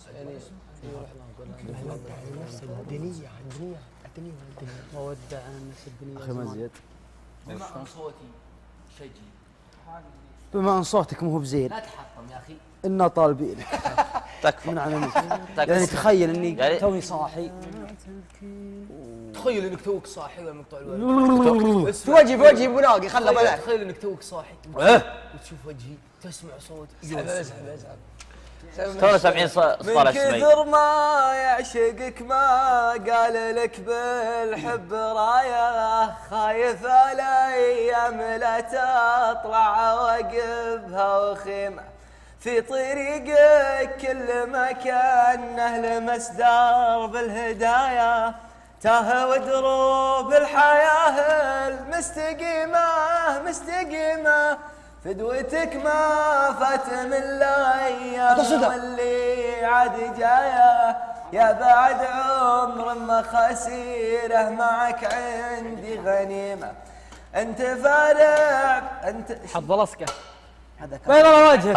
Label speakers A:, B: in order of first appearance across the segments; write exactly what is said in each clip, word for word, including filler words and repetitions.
A: يعني
B: نفس الدنيا الدنيا الدنيا الدنيا
C: وودع عن نفس الدنيا
D: اخي مزيد
A: بما ان صوتي شجي
D: بما ان صوتك مو بزين
A: لا تحطم يا اخي
D: انا طالبين
E: تكفى
D: من على يعني تخيل اني
E: يعني
D: توني صاحي
A: تخيل انك توك صاحي ولا مقطوع الوالد
B: في وجهي في وجهي بناقي خله بلاش.
A: تخيل انك توك صاحي وتشوف وجهي تسمع صوتي
B: اسحب اسحب اسحب
E: تونا سامعين صفار
B: من
E: السمي.
B: كثر ما يعشقك ما قال لك بالحب رايه، خايف الايام لا تطلع وقفها وخيمه في طريقك كل مكانه لمس درب الهدايا، تاه ودروب الحياه المستقيمه مستقيمه، فدوتك ما فات من الايام واللي عاد جايه، يا بعد عمر ما خسيره معك عندي غنيمه، انت فارع انت
C: حظ لصقه
B: هذا
D: بين وجهك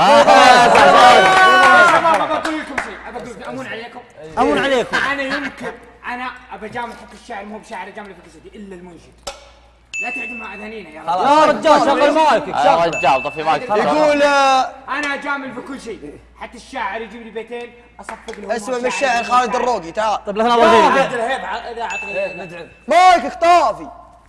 F: بقول لكم شيء، بقول لكم امون عليكم
D: امون عليكم.
F: انا يمكن انا ابى جامل حق الشعر مو بشاعر جامل في قصدي الا المنشد، لا تعدموا اذانينا يا رجال.
D: يا رجال شغل مايكك
E: يا رجال طفي مايك.
B: يقول
F: انا جامل في كل شيء، حتى الشاعر يجيب لي بيتين اصفق له.
B: اسمه من الشاعر خالد الروقي، تعال
D: طيب لك نظر فيه
F: عبد الهيب اذا اعطني
B: مايكك طافي.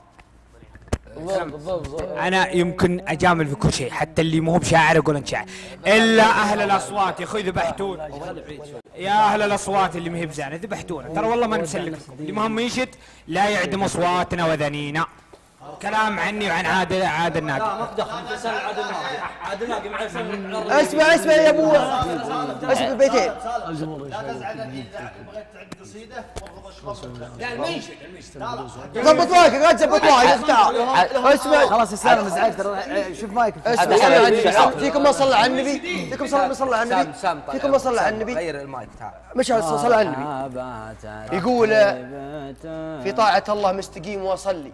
F: انا يمكن اجامل في كل شيء، حتى اللي مو بشاعر اقول انت شاعر، الا اهل الاصوات يا اخوي ذبحتون، يا اهل الاصوات اللي مهي بزانه ذبحتونا، ترى والله ما نسلك لكم، اللي مهم ينشد لا يعدم اصواتنا وذنينا. كلام عني وعن عادل عادل الناقي.
C: لا ما تدخل تسال عادل الناقي، عادل الناقي مع يسال
B: اسمع اسمع يا ابو اسمع البيتين.
A: لا تزعل اذا بغيت تعد قصيده لا المنشد المنشد
B: ضبط مايكك لا تزبط مايكك تعال اسمع.
D: خلاص يا سالم ازعجت شوف مايكك
B: اسمع فيكم ما صلى على النبي، فيكم صلى صلى على النبي، فيكم ما صلى على النبي.
A: غير المايك تعال
B: مش صلى على النبي. يقول في طاعة الله مستقيم واصلي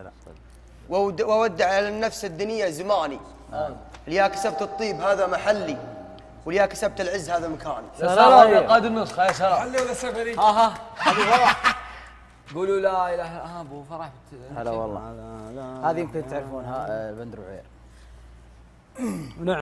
B: وودع على النفس الدنيا زماني، ليا كسبت الطيب هذا محلي وليا كسبت العز هذا مكاني.
A: يا سلام يا قائد النسخة يا سلام.
F: حلي ولا سفري؟
A: ها ها ابو فرح قولوا لا اله ها ابو فرح.
D: هلا والله هذه يمكن تعرفونها البندر وعير.